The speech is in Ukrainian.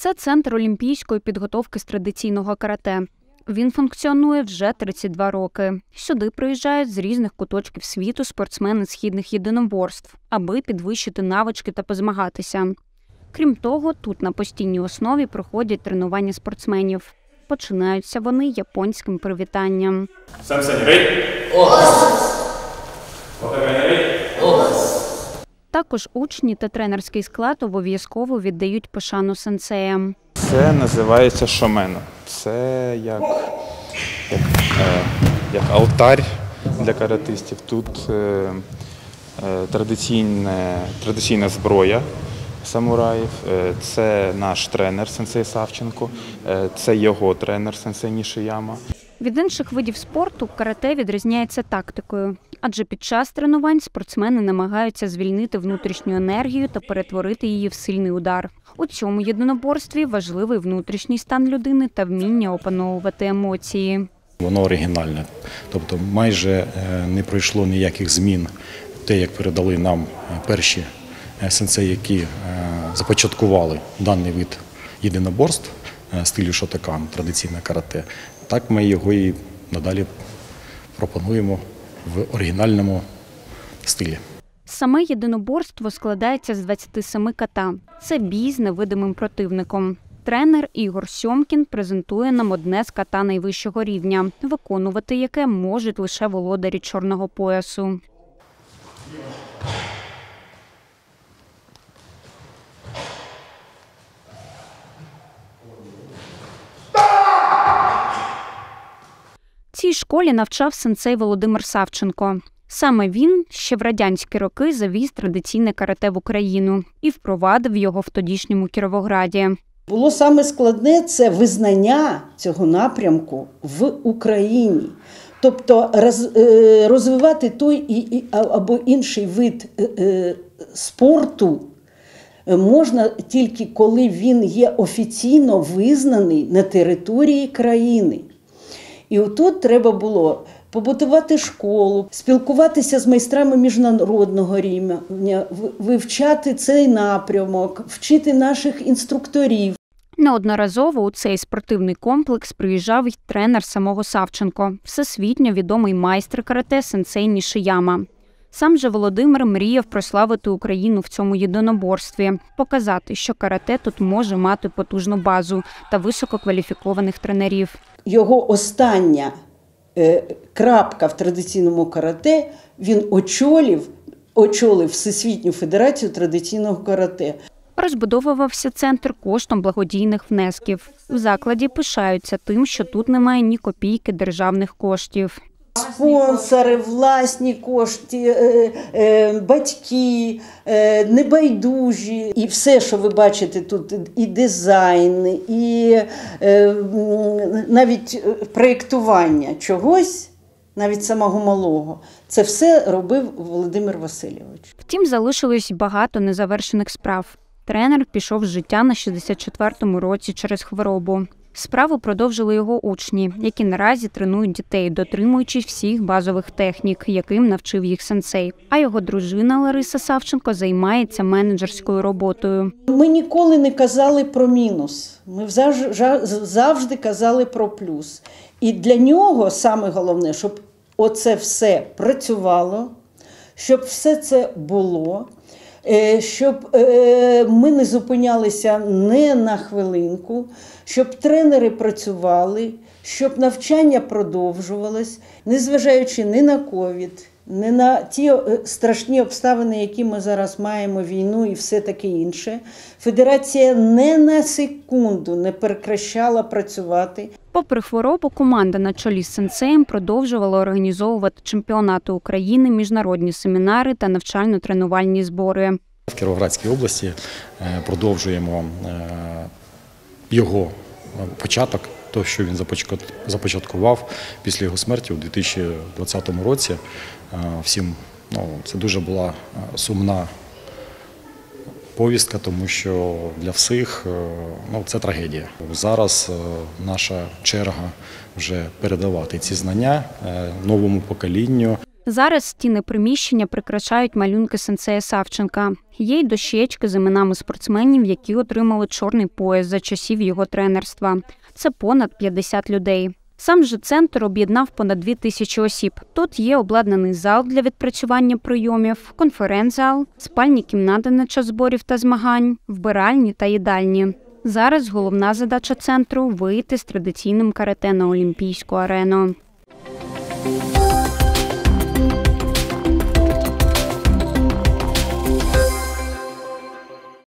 Це центр олімпійської підготовки з традиційного карате. Він функціонує вже 32 роки. Сюди приїжджають з різних куточків світу спортсмени східних єдиноборств, аби підвищити навички та позмагатися. Крім того, тут на постійній основі проходять тренування спортсменів. Починаються вони японським привітанням. Також учні та тренерський склад обов'язково віддають пошану сенсеям. Це називається шомено. Це як алтарь для каратистів. Тут традиційна зброя самураїв. Це наш тренер сенсей Савченко, це його тренер сенсей Нішияма. Від інших видів спорту карате відрізняється тактикою, адже під час тренувань спортсмени намагаються звільнити внутрішню енергію та перетворити її в сильний удар. У цьому єдиноборстві важливий внутрішній стан людини та вміння опановувати емоції. Воно оригінальне, тобто майже не пройшло ніяких змін. Те, як передали нам перші сенсеї, які започаткували даний вид єдиноборств стилю шотокан, традиційне карате, так ми його і надалі пропонуємо в оригінальному стилі. Саме єдиноборство складається з 27 ката. Це бій з невидимим противником. Тренер Ігор Сьомкін презентує нам одне з ката найвищого рівня, виконувати яке можуть лише володарі чорного поясу. Цій школі навчав сенсей Володимир Савченко. Саме він ще в радянські роки завіз традиційне карате в Україну і впровадив його в тодішньому Кіровограді. Було саме складне – це визнання цього напрямку в Україні. Тобто розвивати той або інший вид спорту можна тільки коли він є офіційно визнаний на території країни. І отут треба було побудувати школу, спілкуватися з майстрами міжнародного рівня, вивчати цей напрямок, вчити наших інструкторів. Неодноразово у цей спортивний комплекс приїжджав й тренер самого Савченко, всесвітньо відомий майстер карате сенсей Нішияма. Сам же Володимир мріяв прославити Україну в цьому єдиноборстві, показати, що карате тут може мати потужну базу та висококваліфікованих тренерів. Його остання крапка в традиційному карате, він очолив Всесвітню федерацію традиційного карате. Розбудовувався центр коштом благодійних внесків. В закладі пишаються тим, що тут немає ні копійки державних коштів. Спонсори, власні кошти, батьки, небайдужі. І все, що ви бачите тут, і дизайн, і навіть проєктування чогось, навіть самого малого, це все робив Володимир Васильович. Втім, залишилось багато незавершених справ. Тренер пішов з життя на 64-му році через хворобу. Справу продовжили його учні, які наразі тренують дітей, дотримуючись всіх базових технік, яким навчив їх сенсей. А його дружина Лариса Савченко займається менеджерською роботою. Ми ніколи не казали про мінус, ми завжди казали про плюс. І для нього саме головне, щоб оце все працювало, щоб все це було, щоб ми не зупинялися не на хвилинку, щоб тренери працювали, щоб навчання продовжувалось, незважаючи ні на ковід, ні на ті страшні обставини, які ми зараз маємо, війну і все таке інше. Федерація не на секунду не прекращала працювати. Попри хворобу, команда на чолі з сенсеєм продовжувала організовувати чемпіонати України, міжнародні семінари та навчально-тренувальні збори. В Кіровоградській області продовжуємо його початок, те, що він започаткував після його смерті у 2020 році. Всім, це дуже була сумна повістка, тому що для всіх це трагедія. Зараз наша черга вже передавати ці знання новому поколінню. Зараз стіни приміщення прикрашають малюнки сенсея Савченка. Є й дощечки з іменами спортсменів, які отримали чорний пояс за часів його тренерства. Це понад 50 людей. Сам же центр об'єднав понад 2000 осіб. Тут є обладнаний зал для відпрацювання прийомів, конференц-зал, спальні кімнати на час зборів та змагань, вбиральні та їдальні. Зараз головна задача центру – вийти з традиційним карате на Олімпійську арену.